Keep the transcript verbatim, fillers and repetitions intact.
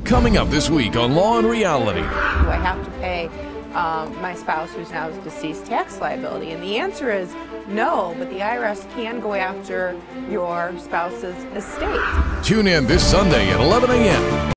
Coming up this week on Law and Reality. Do I have to pay um, my spouse who's now deceased tax liability? And the answer is no, but the I R S can go after your spouse's estate. Tune in this Sunday at eleven a m